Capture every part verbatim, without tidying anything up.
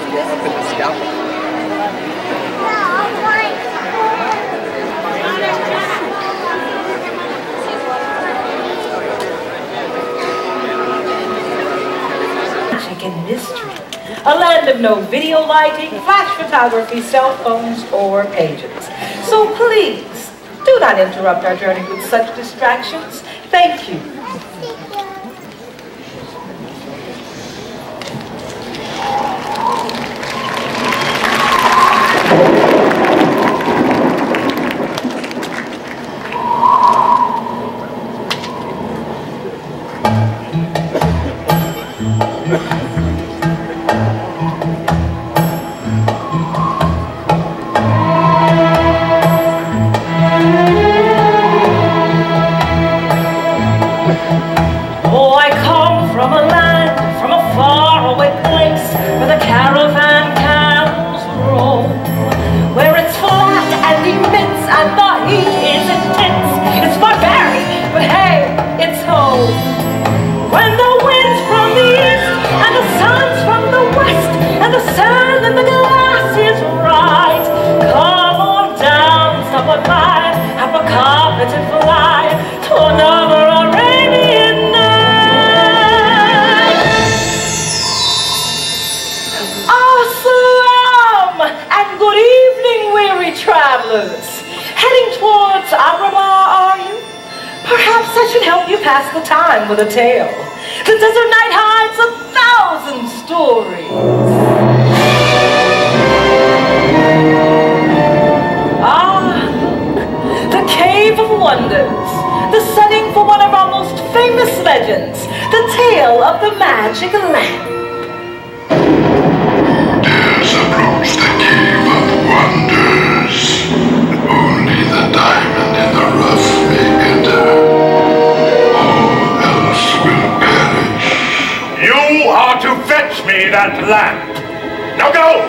And mystery. A land of no video lighting, flash photography, cell phones, or pages. So please, do not interrupt our journey with such distractions. Thank you. The time with a tale. The desert night hides a thousand stories. Ah, the Cave of Wonders, the setting for one of our most famous legends, the tale of the magic lamp. Dares approach the Cave of Wonders. Only the diamond in the rough may enter. You are to fetch me that lamp. Now go!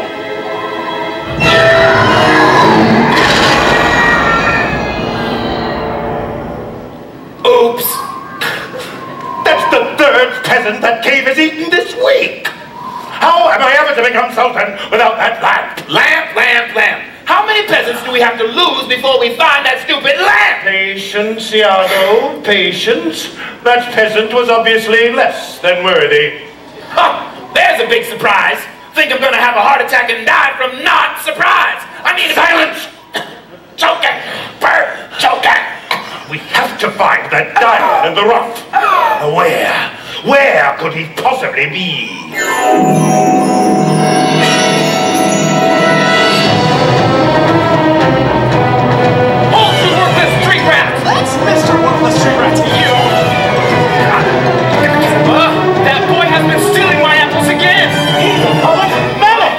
Oops! That's the third peasant that Cave has eaten this week! How am I ever to become Sultan without that lamp? Lamp, lamp, lamp. How many peasants do we have to lose before we find that stupid lamp? Patience, Iago, patience. That peasant was obviously less than worthy. Huh, there's a big surprise. Think I'm gonna have a heart attack and die from not surprise. I mean, silence! Choking! Burr! Choking! We have to find that diamond in the rough. Where? Where could he possibly be? That's Mister Worthless Tree Rat to you! Uh, that boy has been stealing my apples again! He's a public menace!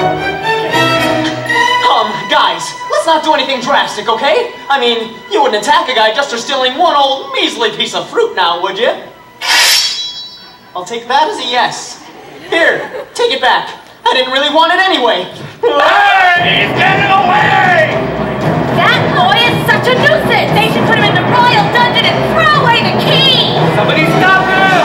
Um, guys, let's not do anything drastic, okay? I mean, you wouldn't attack a guy just for stealing one old measly piece of fruit now, would you? I'll take that as a yes. Here, take it back. I didn't really want it anyway. Hey! He's getting away! That boy is such a nuisance! They should put him in the royal dungeon and throw away the key! Somebody stop him!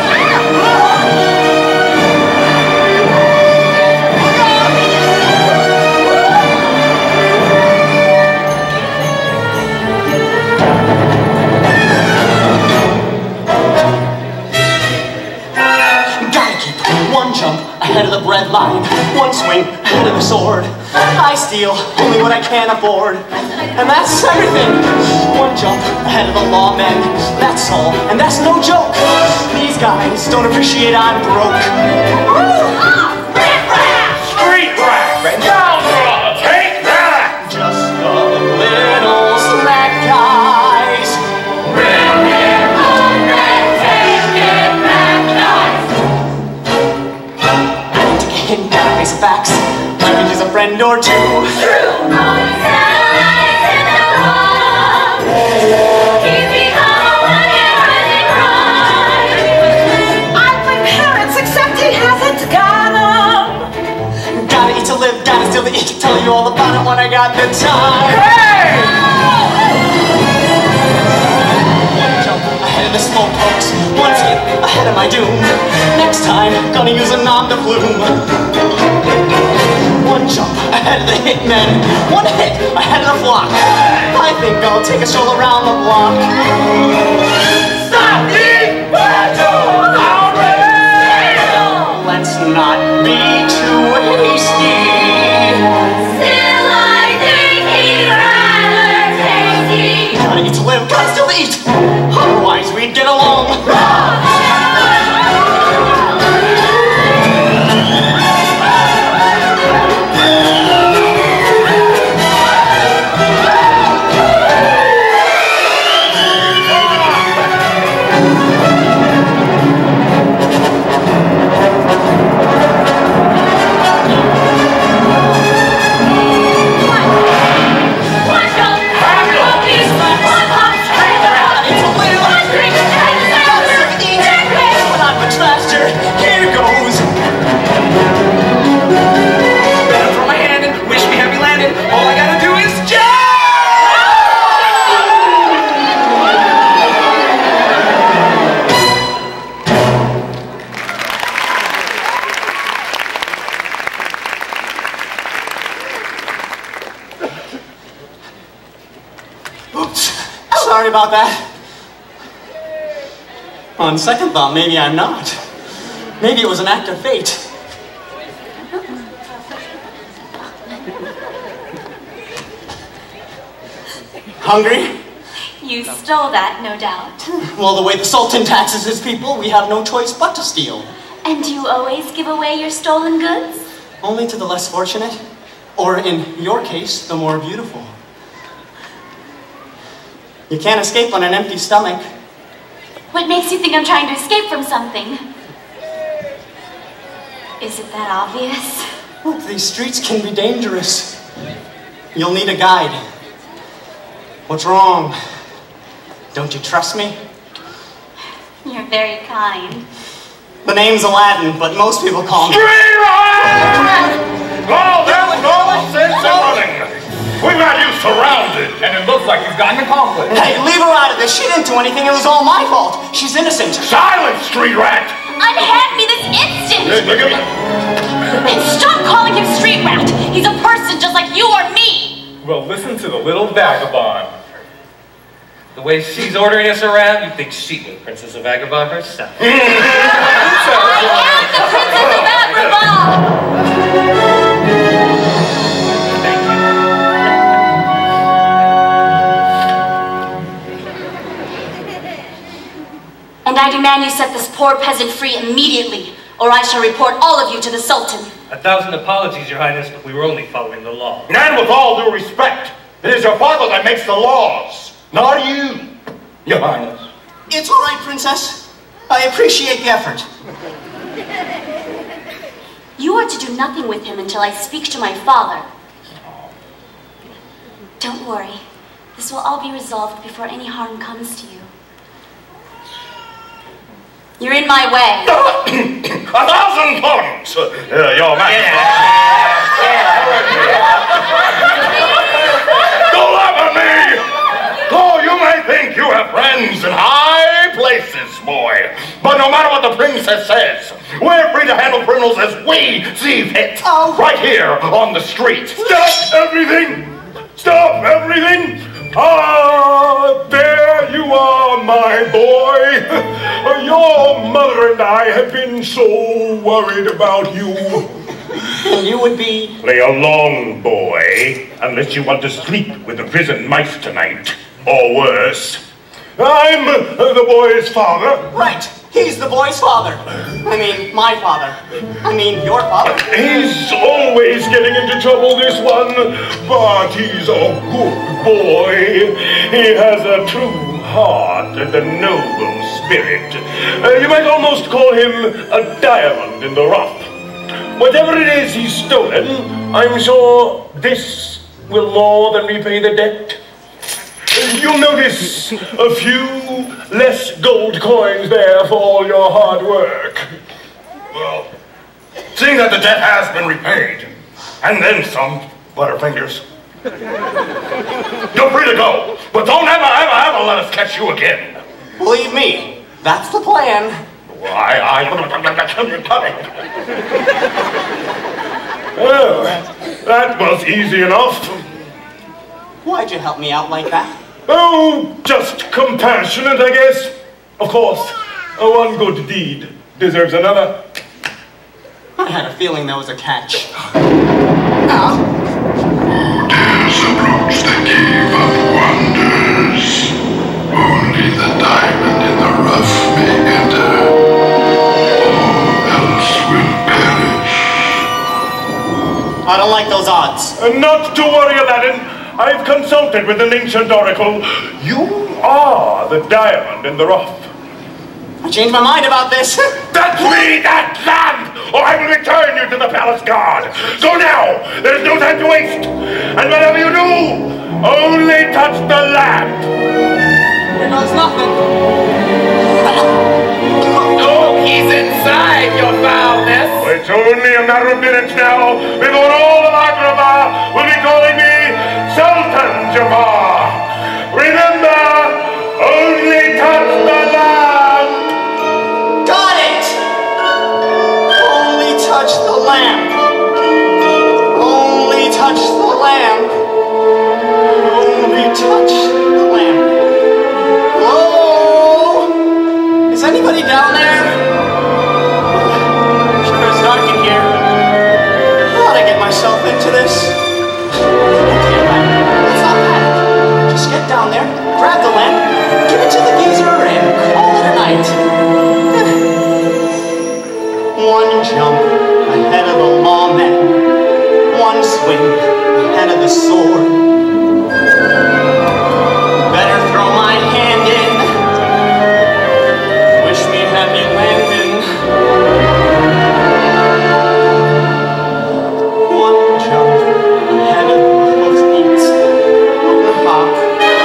Gotta keep one jump ahead of the bread line, one swing ahead of the sword. I steal only what I can afford, and that's everything. One jump ahead of the lawmen, that's all, and that's no joke. These guys don't appreciate I'm broke. Street rat! Street rat! Scoundrel! Take that! Just a little slack, guys. Bring it on, red, take it back, guys. I need to get hidden down a base of facts. Use a friend or two. True noise lies in the wall. Keep me home when you're running right. I'm my parents, except he hasn't got 'em. Gotta eat to live, gotta steal to eat. Tell you all about it when I got the time. Hey! One jump ahead of the smoke pokes, one skip ahead of my doom. Next time, gonna use a nom de plume. ahead of the hitmen. One hit ahead of the flock. I think I'll take a stroll around the block. Stop the battle already! Let's not be too hasty. Still I think he'd rather tasty. Gotta eat to live, gotta still to eat. Otherwise we'd get along. Sorry about that. On second thought, maybe I'm not. Maybe it was an act of fate. Hungry? You stole that, no doubt. Well, the way the Sultan taxes his people, we have no choice but to steal. And do you always give away your stolen goods? Only to the less fortunate, or in your case, the more beautiful. You can't escape on an empty stomach. What makes you think I'm trying to escape from something? Is it that obvious? Look, these streets can be dangerous. You'll need a guide. What's wrong? Don't you trust me? You're very kind. The name's Aladdin, but most people call me... Streamline! Oh, there's no sense in running. We've got you surrounded. And it looks like you've gotten accomplished. Hey, leave her out of this. She didn't do anything. It was all my fault. She's innocent. Silence, street rat! Unhand me this instant! Hey, look at me. And stop calling him street rat! He's a person just like you or me! Well, listen to the little vagabond. The way she's ordering us around, you think she's the Princess of Agrabah herself. I am the Princess of Agrabah! Thank you. And I demand you set this poor peasant free immediately, or I shall report all of you to the Sultan. A thousand apologies, Your Highness, but we were only following the law. And with all due respect, it is your father that makes the laws, not you, Your Highness. It's all right, Princess. I appreciate the effort. You are to do nothing with him until I speak to my father. Don't worry. This will all be resolved before any harm comes to you. You're in my way. A thousand pardons, uh, Your Majesty. Don't laugh at me! Oh, you may think you have friends in high places, boy. But no matter what the princess says, we're free to handle criminals as we see fit. Oh. Right here on the street. Stop everything! Stop everything! Ah, there you are, my boy. Your mother and I have been so worried about you. And you would be... Play along, boy, unless you want to sleep with the prison mice tonight, or worse. I'm the boy's father. Right. He's the boy's father. I mean, my father. I mean, your father. He's always getting into trouble, this one, but he's a good boy. He has a true heart and a noble spirit. Uh, you might almost call him a diamond in the rough. Whatever it is he's stolen, I'm sure this will more than repay the debt. You'll notice a few less gold coins there for all your hard work. Well, seeing that the debt has been repaid, and then some, Butterfingers. You're free to go, but don't ever, ever, ever let us catch you again. Believe me, that's the plan. Well, I, I, well, That was easy enough. Why'd you help me out like that? Oh, just compassionate, I guess. Of course, one good deed deserves another. I had a feeling there was a catch. Who dares approach the Cave of Wonders? Only the diamond in the rough may enter. All else will perish. I don't like those odds. Uh, not to worry, Aladdin. I've consulted with an ancient oracle. You are the diamond in the rough. I changed my mind about this. That's me, that land, or I will return you to the palace guard. Go now. There's no time to waste. And whatever you do, only touch the lamp. Here goes nothing. Oh, he's inside, your foulness. It's only a matter of minutes now before all of Agrabah will be calling me Sultan Jafar. Remember, only touch the lamp. Got it! Only touch the lamp. Only touch the lamp. Only touch the lamp. Whoa! Is anybody down there? Sure it's dark in here. How'd I get myself into this? Okay, let's not panic. Just get down there, grab the lamp, give it to the geezer, and call it a night. One jump ahead of the lawmen, one swing ahead of the sword. Better throw my hand in. Wish me happy landing. One jump ahead of the hoofbeats, one hop.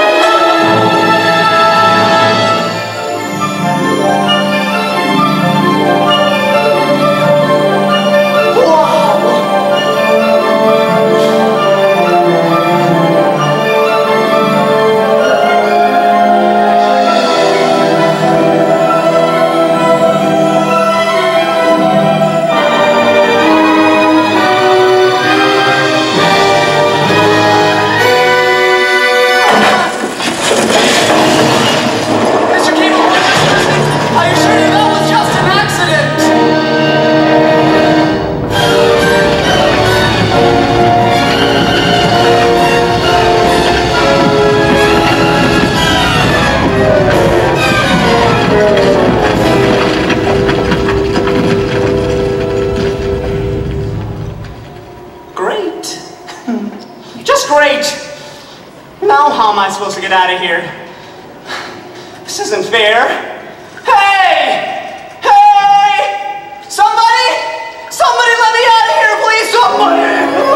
Supposed to get out of here. This isn't fair. Hey! Hey! Somebody! Somebody let me out of here, please! Somebody!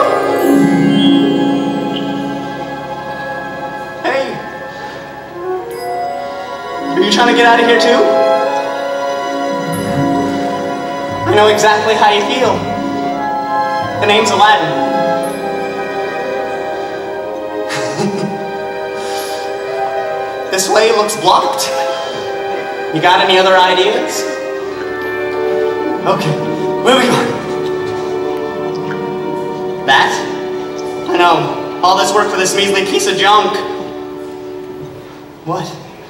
Hey. Are you trying to get out of here too? I know exactly how you feel. The name's Aladdin. This way looks blocked. You got any other ideas? Okay, where are we going? That? I know, all this work for this measly piece of junk. What?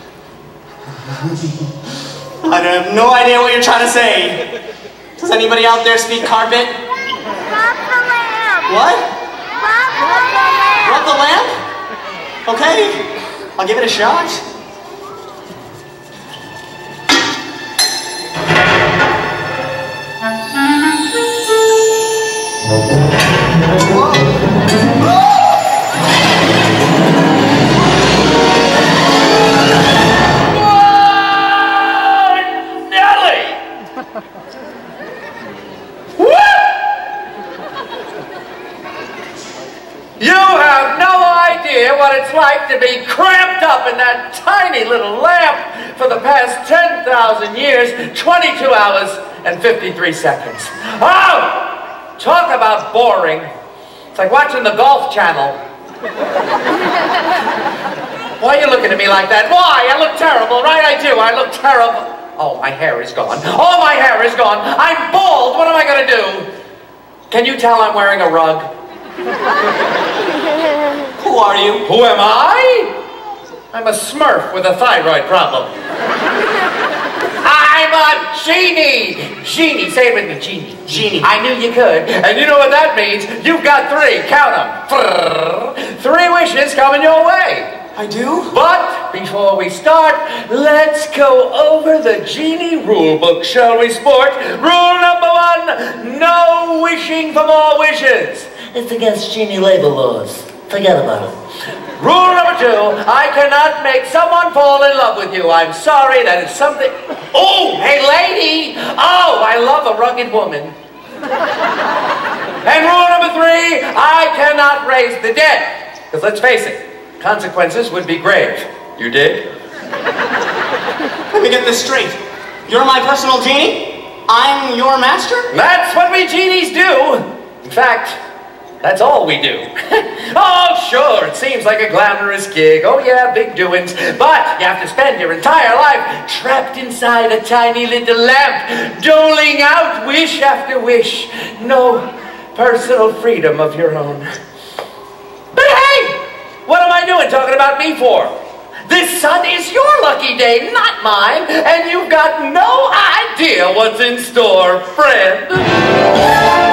I have no idea what you're trying to say. Does anybody out there speak carpet? Rub the lamp. What? Rub the lamp. Rub the lamp? Okay. I'll give it a shot. What it's like to be cramped up in that tiny little lamp for the past ten thousand years, twenty-two hours and fifty-three seconds. Oh! Talk about boring. It's like watching the Golf Channel. Why are you looking at me like that? Why? I look terrible, right? I do. I look terrible. Oh, my hair is gone. Oh, my hair is gone. I'm bald. What am I going to do? Can you tell I'm wearing a rug? Who are you? Who am I? I'm a smurf with a thyroid problem. I'm a genie! Genie, say it with me, genie. Genie. I knew you could. And you know what that means? You've got three, count them. Three wishes coming your way. I do? But before we start, let's go over the genie rule book, shall we, sport? Rule number one, no wishing for more wishes. It's against genie labor laws. Forget about it. Rule number two, I cannot make someone fall in love with you. I'm sorry, that is something... Oh, hey lady! Oh, I love a rugged woman. And rule number three, I cannot raise the dead. Because let's face it, consequences would be grave. You dig? Let me get this straight. You're my personal genie? I'm your master? That's what we genies do. In fact, that's all we do. Oh, sure, it seems like a glamorous gig. Oh, yeah, big doings. But you have to spend your entire life trapped inside a tiny little lamp, doling out wish after wish. No personal freedom of your own. But hey, what am I doing talking about me for? This sun is your lucky day, not mine, and you've got no idea what's in store, friend.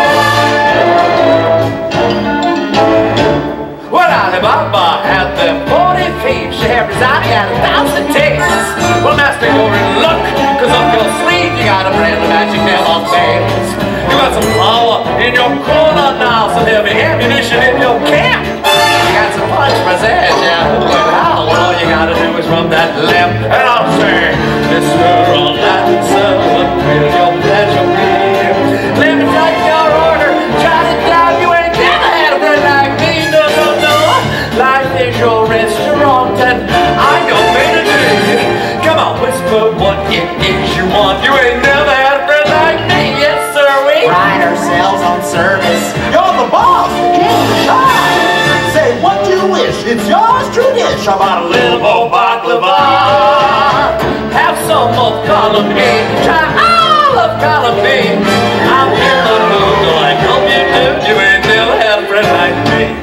Well, Alibaba had the forty thieves, Scheherazade had a thousand tastes. Well, master, you're in luck, cause up your sleeve you got a brand of magic nail on veils. You got some power in your corner now, some heavy ammunition in your camp. You got some punch present, yeah, who and how? Well, all you gotta do is rub that lamp, and I'll say, Mister Aladdin, sir, what will your pleasure be? Let me take your order, jot it down, you ain't never had a friend like me, no, no, no. Life is your restaurant, and I'm your main dish. Come on, whisper what it is you want, you ain't never had a friend like me, yes, sir, we Pride ourselves on service. You're the boss, the king, the shine. Say what you wish, it's yours to dish. How about a little more baklava? have some of column A, try all of column B. I'm in the mood like hope you do, you ain't never had a friend like me.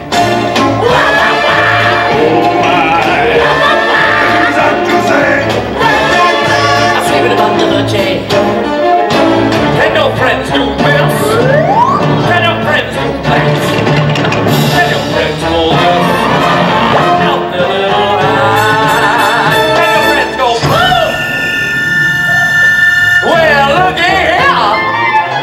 I'm sleeping about the Luce. Can your friends do this? Can your friends do that? Can your friends hold this? Out the little eye. Can your friends go boom? Well, looky here.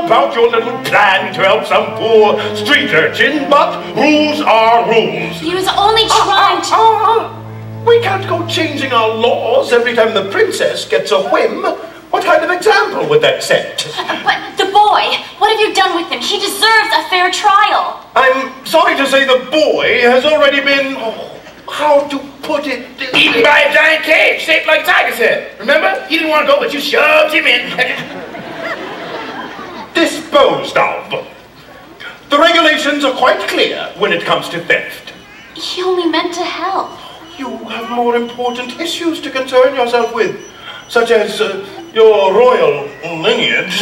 about your little plan to help some poor street urchin, but rules are rules. He was only trying to... Uh, uh, uh, we can't go changing our laws every time the princess gets a whim. What kind of example would that set? Uh, but the boy, what have you done with him? He deserves a fair trial. I'm sorry to say the boy has already been... Oh, how to put it? Eaten by a giant cage shaped like a tiger's head. Remember? He didn't want to go, but you shoved him in. Disposed of. The regulations are quite clear when it comes to theft. He only meant to help. You have more important issues to concern yourself with, such as uh, your royal lineage.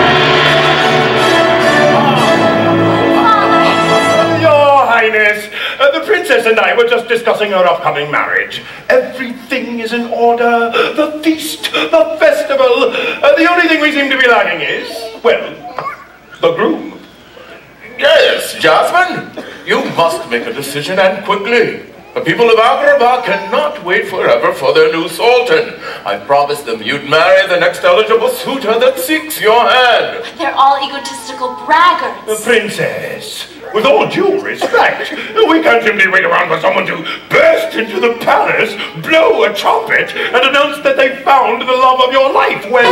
Your Highness, uh, the princess and I were just discussing her upcoming marriage. Everything is in order. The feast, the festival. Uh, the only thing we seem to be lacking is, well, the groom. Yes, Jasmine. You must make a decision, and quickly. The people of Agrabah cannot wait forever for their new sultan. I promised them you'd marry the next eligible suitor that seeks your hand. They're all egotistical braggarts. The princess, with all due respect, we can't simply wait around for someone to burst into the palace, blow a trumpet, and announce that they found the love of your life when...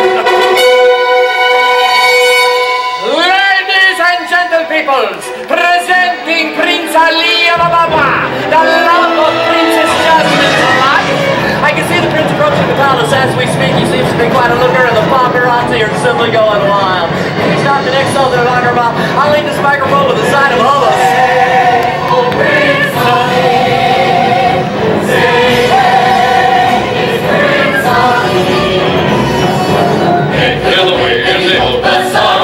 Ladies and gentle peoples, presenting Prince Ali of Ababa, the love of Princess Jasmine's life. I can see the prince approaching the palace as we speak. He seems to be quite a looker, and the paparazzi are simply going wild. He's not the next sultan of Agrabah. I'll leave this microphone to the side of all of us. Hey, oh, Prince Ali, say hey, it's Prince Ali. Fill the way and fill the song.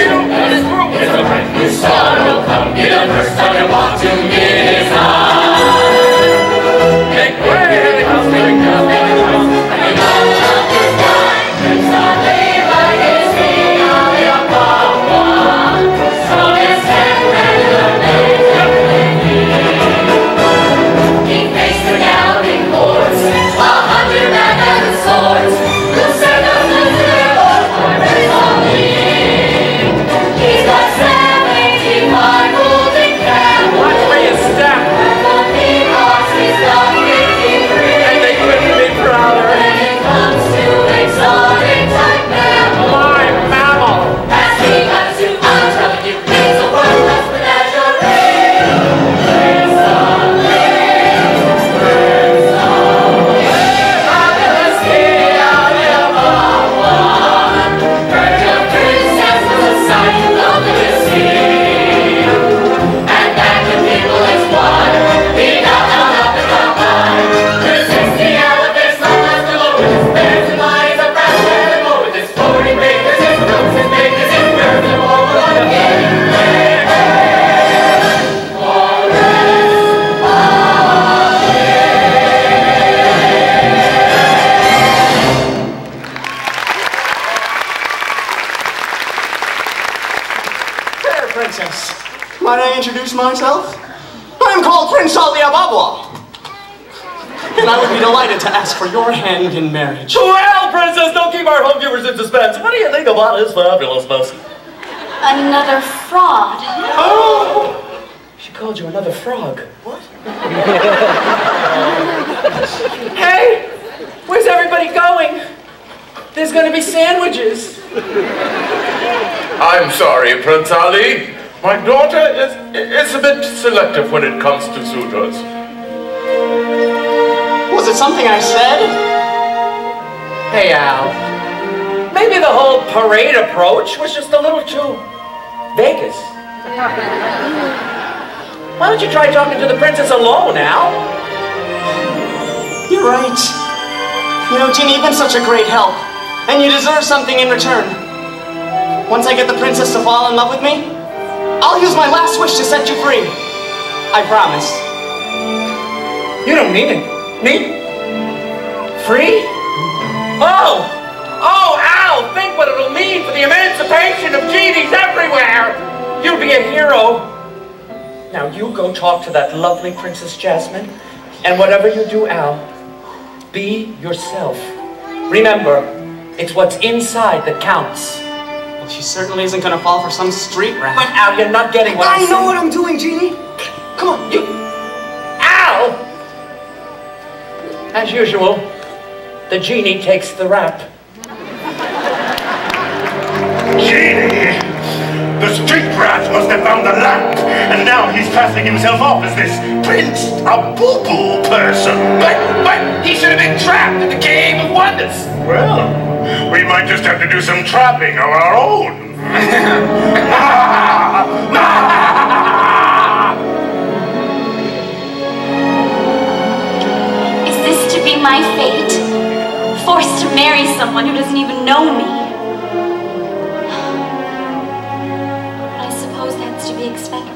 The star will come, be the first time you walk to meet his eye. Make way, here it comes, here it comes, here it comes. And all of his time, Prince Ali, like his king, Ali above one. Strong as ten, and the he faced the galloping horse, a hundred men and swords. Who said no to their Lord, for Prince Ali? He's got seventy my golden crown. Watch where you step. And they couldn't be prouder. When it comes to exotic type mammal, My mammal. as he comes to, I'm telling you, he's a worthless menagerie. Prince Ali, Prince Ali, fabulous king, Ali above one. Virgin princess was a sight to look to see. And that the people is one. He got out of the combine. There's sixty elephants, long as the low with his bears and lions, a brass band and more with his forty bakers, his rooms, his bakers, his birds, and all the other game. Fair princess, might I introduce myself? I'm called Prince Ali Ababwa, and I would be delighted to ask for your hand in marriage. Well, princess, don't keep our home viewers in suspense. What do you think about his fabulousness? Another fraud. Oh! She called you another frog. What? Hey, where's everybody going? There's going to be sandwiches. I'm sorry, Prince Ali. My daughter is, is a bit selective when it comes to suitors. Was it something I said? Hey, Al. Maybe the whole parade approach was just a little too Vegas. Why don't you try talking to the princess alone, Al? You're right. You know, Ginny, you've been such a great help, and you deserve something in return. Once I get the princess to fall in love with me, I'll use my last wish to set you free. I promise. You don't mean it. Me? Free? Oh! Oh, Al! Think what it'll mean for the emancipation of genies everywhere! You'll be a hero. Now you go talk to that lovely Princess Jasmine, and whatever you do, Al, be yourself. Remember, it's what's inside that counts. She certainly isn't gonna fall for some street rat. But Al, you're not getting what I I'm know saying. what I'm doing, Genie. Come on, you... Al! As usual, the genie takes the rap. Genie! The street rat must have found the lamp, and now he's passing himself off as this Prince a Boo-Boo person. But, but he should have been trapped in the Cave of Wonders. Well, we might just have to do some trapping of our own. Is this to be my fate? Forced to marry someone who doesn't even know me? But I suppose that's to be expected.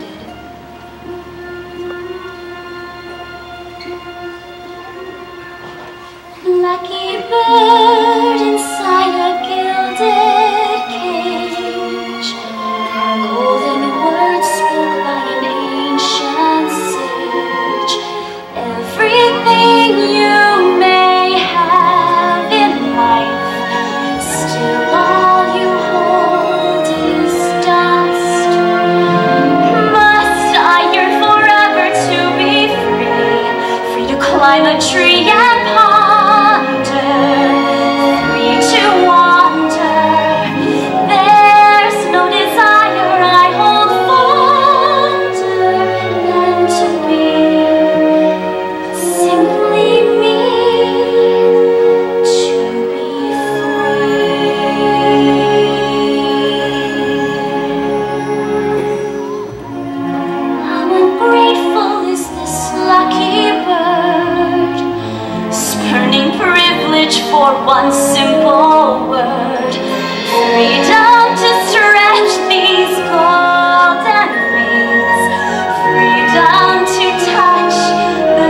Lucky bird inside a gilded cage, golden words spoke by an ancient sage. Everything you may have in life, still all you hold is dust. Must I yearn forever to be free, free to climb a tree and ponder, free to wander? There's no desire I hold fonder than to be simply me, to be free. How ungrateful is this lucky bird, spurning privilege for one simple word. Freedom to stretch these golden wings, freedom to touch the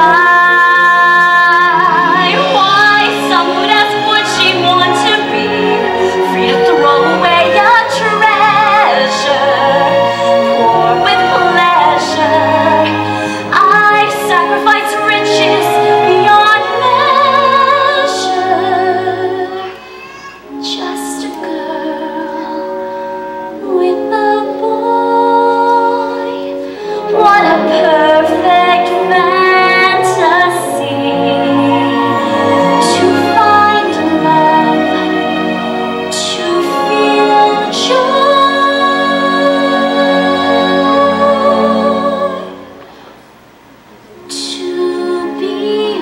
sky. Why, some would ask what she want to be, free to throw away a treasure, pour with pleasure. I'd sacrifice riches beyond measure, just a girl with a boy. What a perfect fantasy, to find love, to feel joy, to be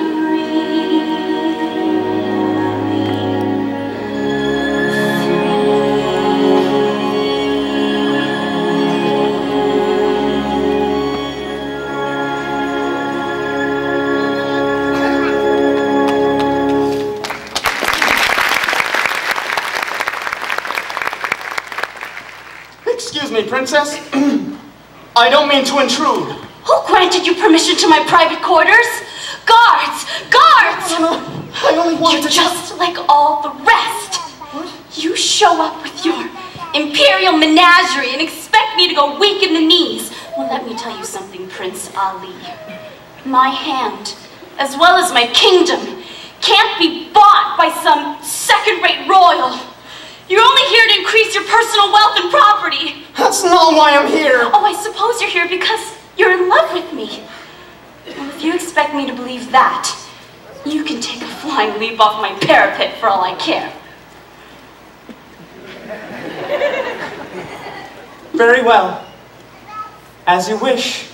Excuse me, Princess. I don't mean to intrude. Who granted you permission to my private quarters? Guards! Guards! No, no, I only wanted You're to... just like all the rest. You show up with your imperial menagerie and expect me to go weak in the knees. Well, let me tell you something, Prince Ali. My hand, as well as my kingdom, can't be bought by some second-rate royal. You're only here to increase your personal wealth and property. That's not why I'm here. Oh, I suppose you're here because you're in love with me. Well, if you expect me to believe that, you can take a flying leap off my parapet for all I care. Very well. As you wish.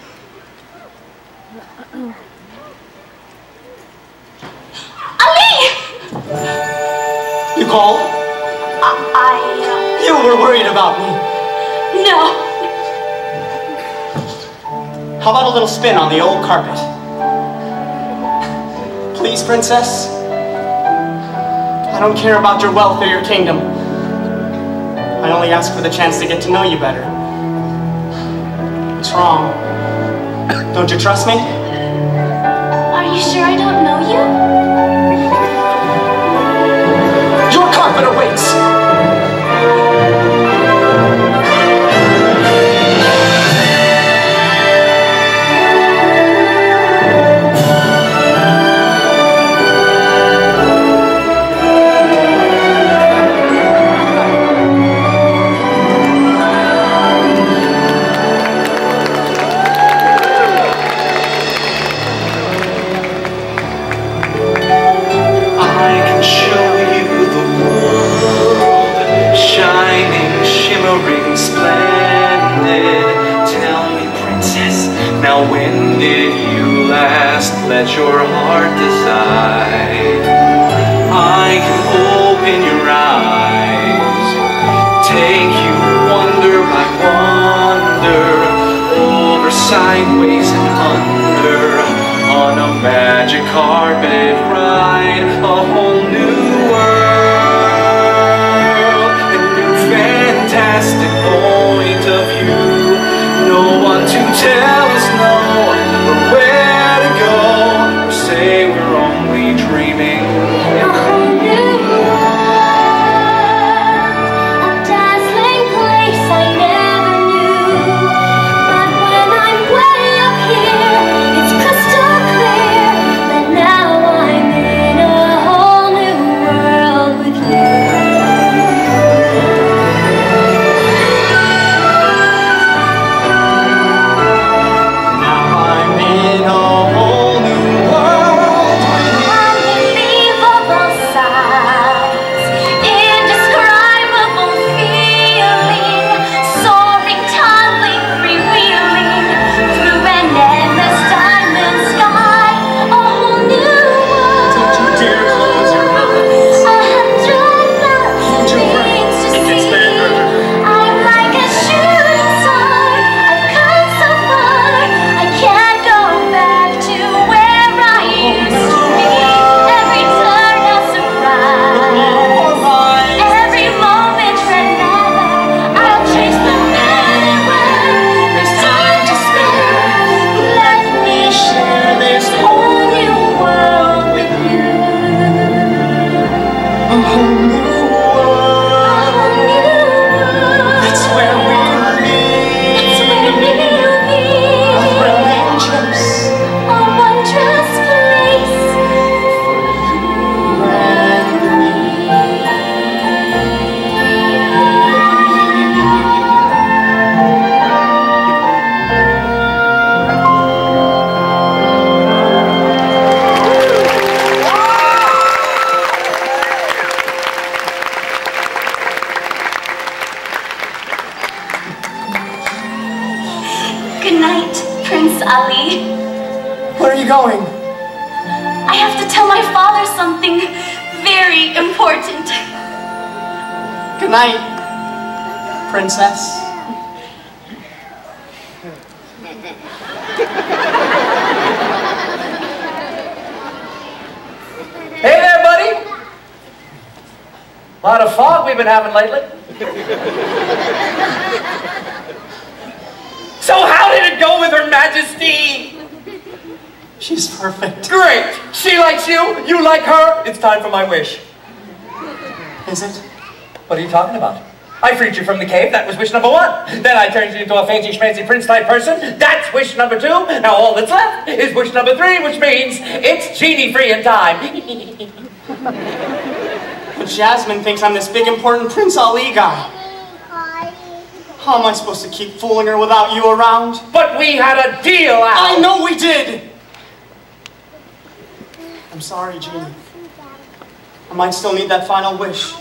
Ali! You called? I... I uh... You were worried about me. No. How about a little spin on the old carpet? Please, Princess? I don't care about your wealth or your kingdom. I only ask for the chance to get to know you better. What's wrong? Don't you trust me? Are you sure I don't know you? Your carpet awaits! glittering splendid. Tell me, princess, now when did you last let your heart decide? I can open your eyes, take you wonder by wonder, over, sideways, and under, on a magic carpet ride, a whole new world, a new fantastic point of view. No one to tell us no, or where to go, or say we're only dreaming. A whole new world, a dazzling place I never knew. But when I'm way up here, it's crystal clear that now I'm in a whole new world with you. Now I'm in a whole new world. Unbelievable sights, indescribable feeling, soaring, tumbling, freewheeling through an endless diamond sky. A whole new world. Don't you dare close your eyes. A hundred thousand things to see. I'm like a shooting star. I've come so far. I can't go back to where I used to be. Every turn a surprise. Every moment remember. I'll chase the anywhere. There's time to spare. Let me share this whole new world with you. A whole new world. That's where we'll be. That's where we'll be. A brilliant choice. A wondrous place for you and me. Good night, Prince Ali. Where are you going? I have to tell my father something very important. Good night, princess. Hey there, buddy. A lot of fog we've been having lately. So how did it go with Her Majesty? She's perfect. Great. She likes you. You like her. It's time for my wish. Is it? What are you talking about? I freed you from the cave. That was wish number one. Then I turned you into a fancy schmancy prince-type person. That's wish number two. Now all that's left is wish number three, which means it's genie-free in time. But Jasmine thinks I'm this big important Prince Ali guy. How am I supposed to keep fooling her without you around? But we had a deal, Al. I know we did! I'm sorry, Genie. I might still need that final wish.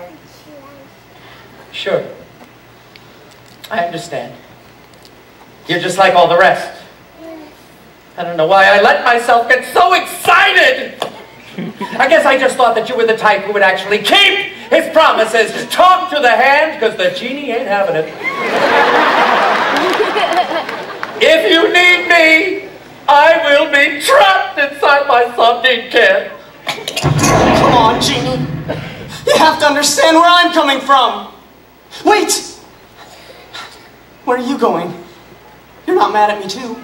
Sure. I understand. You're just like all the rest. I don't know why I let myself get so excited. I guess I just thought that you were the type who would actually keep his promises. Talk to the hand, because the genie ain't having it. If you need me, I will be trapped inside my sardine can. Come on, Genie. You have to understand where I'm coming from. Wait! Where are you going? You're not mad at me, too.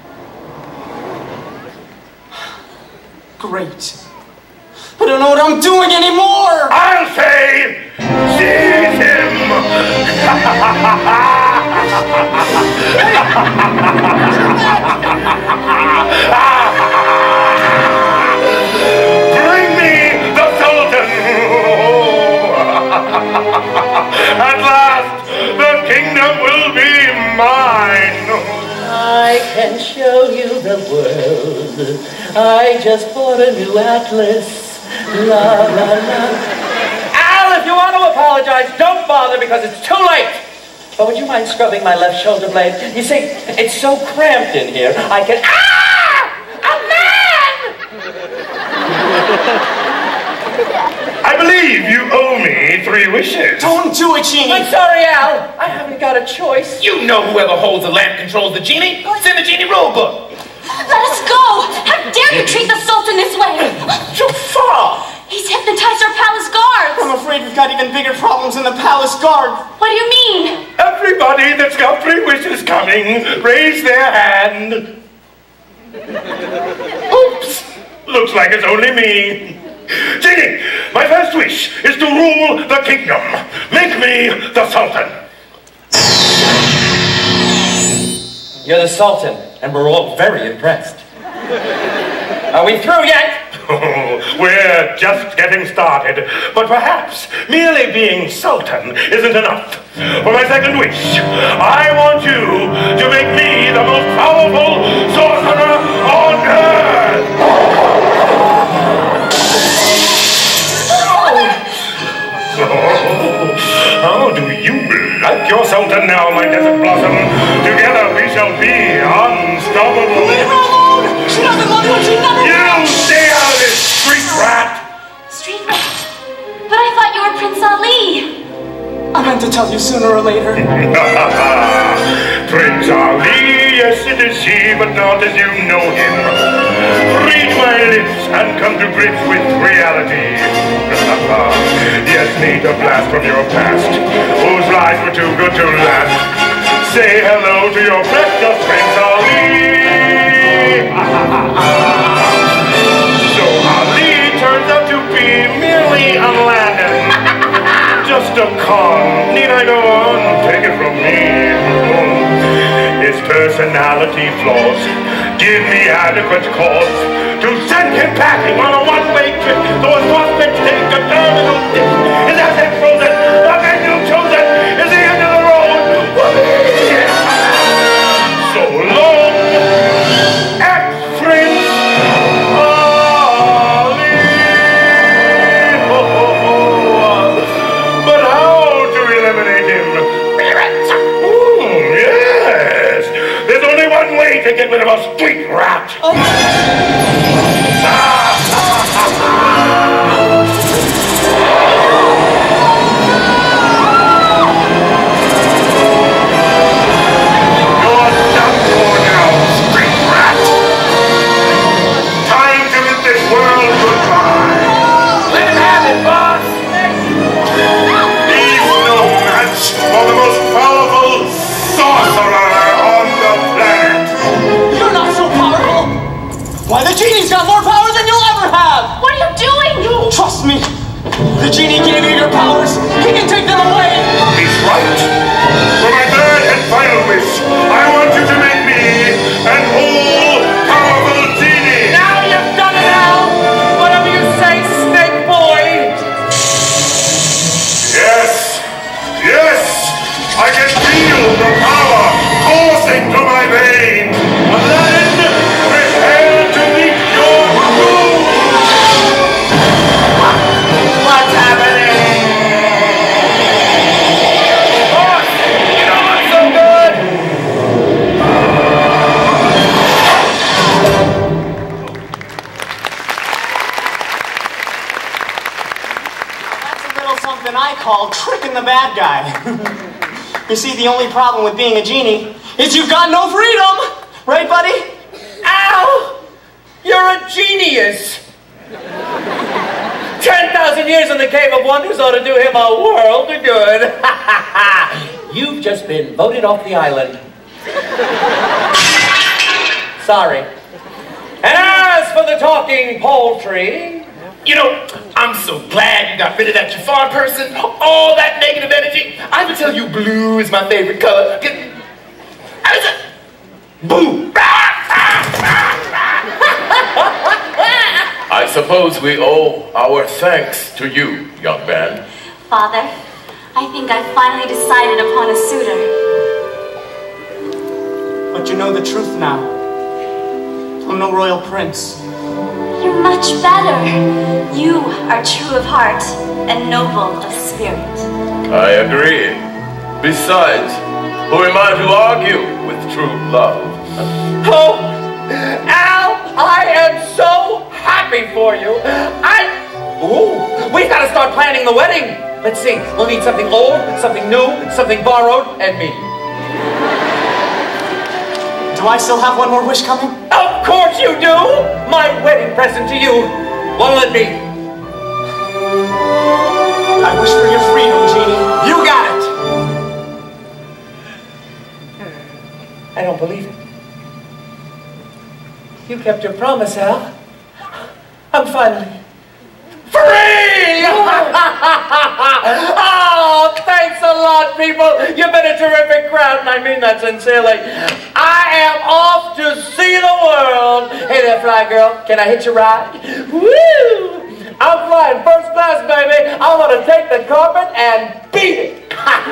Great. I don't know what I'm doing anymore! I'll say, seize him! Bring me the Sultan! At last, the kingdom will be mine! I can show you the world. I just bought a new atlas. La la la. Al, if you want to apologize, don't bother because it's too late. But would you mind scrubbing my left shoulder blade? You see, it's so cramped in here, I can... Ah! A man! I believe you owe me three wishes. Don't do it, Genie. I'm sorry, Al. I haven't got a choice. You know whoever holds the lamp controls the genie. It's in the genie rule book. Let us go! How dare you treat the Sultan this way? Jafar! He's hypnotized our palace guards! I'm afraid we've got even bigger problems in the palace guard. What do you mean? Everybody that's got three wishes coming, raise their hand. Oops! Looks like it's only me. Genie, my first wish is to rule the kingdom. Make me the Sultan. You're the Sultan, and we're all very impressed. Are we through yet? Oh, we're just getting started. But perhaps merely being Sultan isn't enough. For my second wish, I want you to make me the most powerful sorcerer on earth. How do you like your Sultan now, my desert blossom? Together we shall be unstoppable. Leave her alone! She doesn't love you, she never You will! stay out of this, street rat! Street rat? But I thought you were Prince Ali. I meant to tell you sooner or later. Prince Ali, yes it is he, but not as you know him. Read my lips and come to grips with reality. Yes, need a blast from your past, whose lies were too good to last. Say hello to your precious Prince Ali. So Ali turns out to be merely Aladdin. Just a con. Need I go on? Take it from me. His personality flaws give me adequate cause to send him packing on a one-way trip. So his prospects take a terminal dip. His asset frozen, the menu chosen is the end of the road. So long, ex-Prince Ali. But how to eliminate him? Mm, yes, there's only one way to get rid of a street rat. For the most powerful sorcerer on the planet. You're not so powerful. Why, the genie's got more power than you'll ever have. What are you doing? Trust me. The genie gave you your powers. He can take them away. He's right. For my third and final wish, I want you to make me an all-powerful genie. Now you've done it, Al. Whatever you say, Snake Boy. Yes. Yes. I can feel the power coursing through my veins. Aladdin, prepare to meet your doom. What's happening? Boss, you don't look so good. That's a little something I call tricking the bad guy. You see, the only problem with being a genie is you've got no freedom! Right, buddy? Al, you're a genius. Ten thousand years in the Cave of Wonders ought to do him a world of good. You've just been voted off the island. Sorry. And as for the talking poultry, You know, I'm so glad you got rid of that Jafar person. All that negative energy. I would tell you blue is my favorite color. Get, how is it? Boo! I suppose we owe our thanks to you, young man. Father, I think I've finally decided upon a suitor. But you know the truth now. I'm no royal prince. You're much better. You are true of heart and noble of spirit. I agree. Besides, who am I to argue with true love? Oh, Al, I am so happy for you. I, ooh, we've got to start planning the wedding. Let's see, we'll need something old, something new, something borrowed, and me. Do I still have one more wish coming? Of course you do! My wedding present to you. What'll it be? I wish for your freedom, Genie. You got it! I don't believe it. You kept your promise, Al. I'm finally free! Oh, thanks a lot, people. You've been a terrific crowd, and I mean that sincerely. I am off to see the world. Hey there, fly girl. Can I hitch a ride? Woo! I'm flying first class, baby. I'm going to take the carpet and beat it.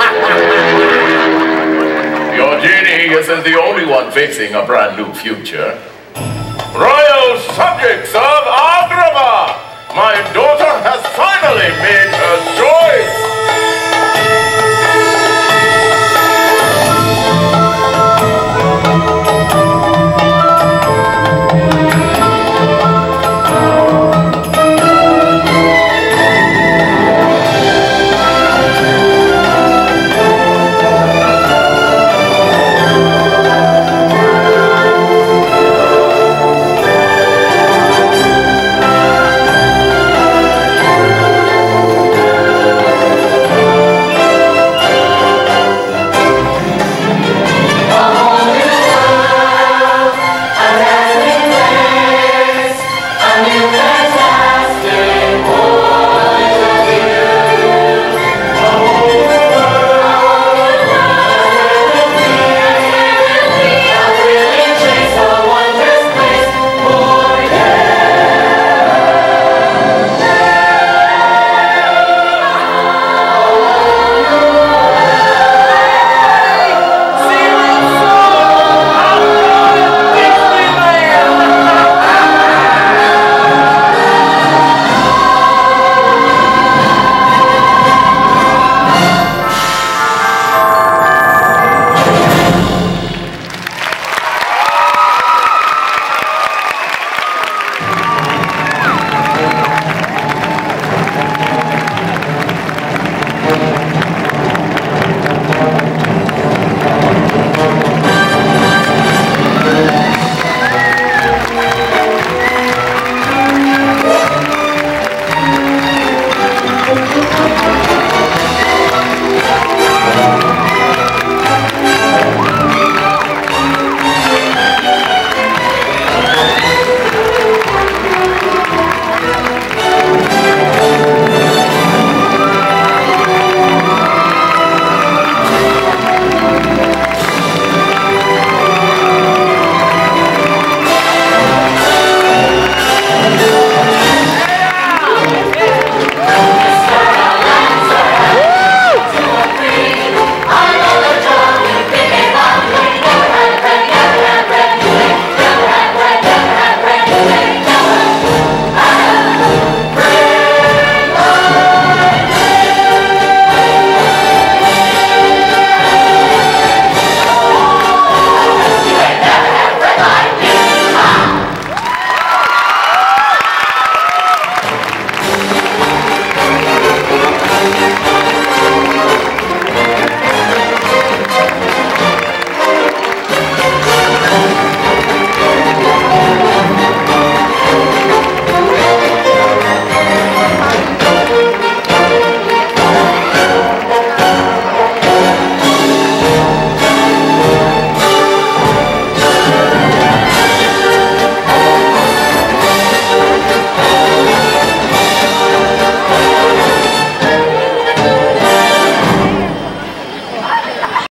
Your genie isn't the only one facing a brand new future. Royal subjects of Agrabah, my daughter has finally made her choice.